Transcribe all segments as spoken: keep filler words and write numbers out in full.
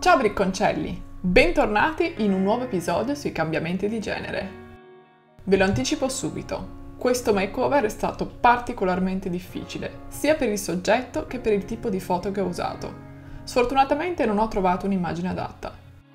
Ciao bricconcelli, bentornati in un nuovo episodio sui cambiamenti di genere. Ve lo anticipo subito, questo makeover è stato particolarmente difficile, sia per il soggetto che per il tipo di foto che ho usato. Sfortunatamente non ho trovato un'immagine adatta.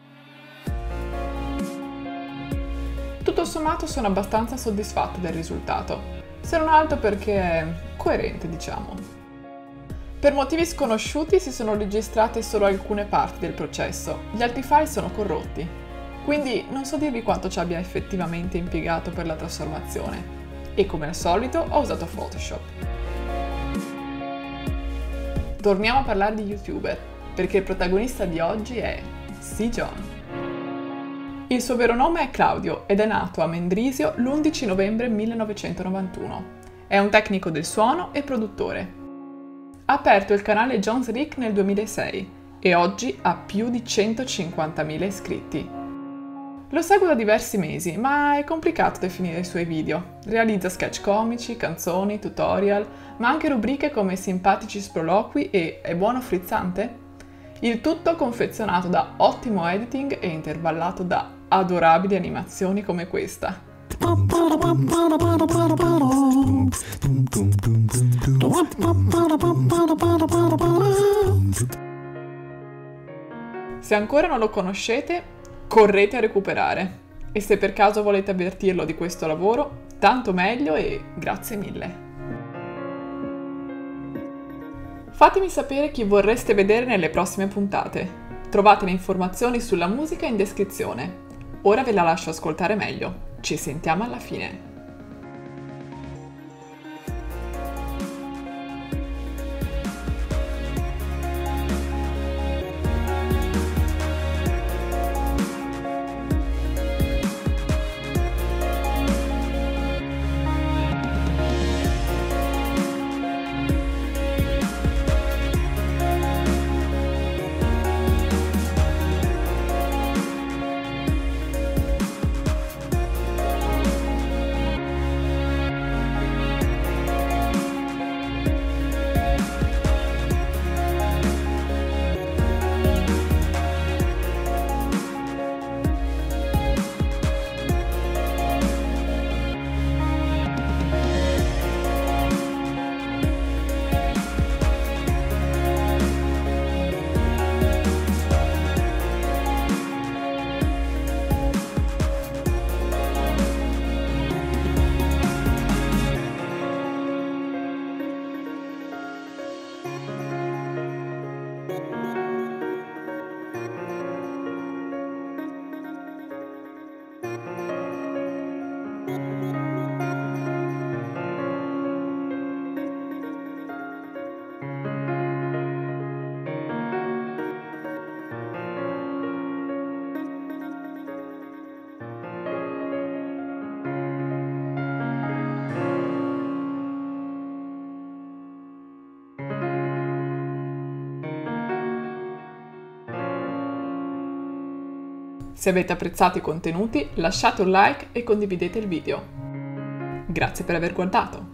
Tutto sommato sono abbastanza soddisfatta del risultato, se non altro perché è coerente, diciamo. Per motivi sconosciuti si sono registrate solo alcune parti del processo, gli altri file sono corrotti, quindi non so dirvi quanto ci abbia effettivamente impiegato per la trasformazione. E come al solito ho usato Photoshop. Torniamo a parlare di YouTuber, perché il protagonista di oggi è SeeJohn. Il suo vero nome è Claudio ed è nato a Mendrisio l'undici novembre millenovecentonovantuno. È un tecnico del suono e produttore. Ha aperto il canale John's Rick nel duemilasei e oggi ha più di centocinquantamila iscritti. Lo seguo da diversi mesi, ma è complicato definire i suoi video. Realizza sketch comici, canzoni, tutorial, ma anche rubriche come simpatici sproloqui e È buono frizzante? Il tutto confezionato da ottimo editing e intervallato da adorabili animazioni come questa. Se ancora non lo conoscete, correte a recuperare. E se per caso volete avvertirlo di questo lavoro, tanto meglio e grazie mille. Fatemi sapere chi vorreste vedere nelle prossime puntate. Trovate le informazioni sulla musica in descrizione. Ora ve la lascio ascoltare meglio. Ci sentiamo alla fine. Se avete apprezzato i contenuti, lasciate un like e condividete il video. Grazie per aver guardato!